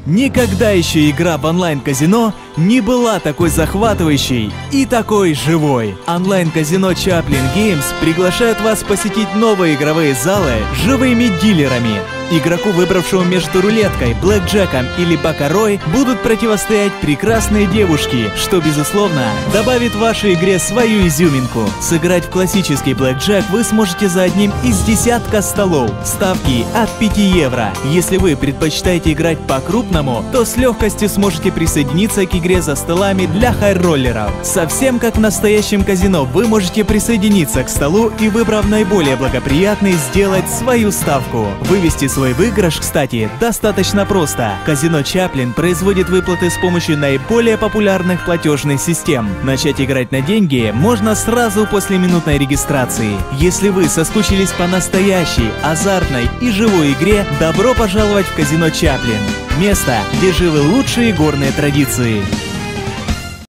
Никогда еще игра в онлайн-казино не была такой захватывающей и такой живой. Онлайн-казино Chaplin Games приглашает вас посетить новые игровые залы с живыми дилерами. Игроку, выбравшему между рулеткой, блэкджеком или баккарой, будут противостоять прекрасные девушки, что, безусловно, добавит вашей игре свою изюминку. Сыграть в классический блэкджек вы сможете за одним из десятка столов. Ставки от 5 евро. Если вы предпочитаете играть по-крупному, то с легкостью сможете присоединиться к игре за столами для хай-роллеров. Совсем как в настоящем казино, вы можете присоединиться к столу и, выбрав наиболее благоприятный, сделать свою ставку. Вывести свой выигрыш, кстати, достаточно просто. Казино Chaplin производит выплаты с помощью наиболее популярных платежных систем. Начать играть на деньги можно сразу после минутной регистрации. Если вы соскучились по настоящей, азартной и живой игре, добро пожаловать в казино Chaplin. Место, где живы лучшие горные традиции.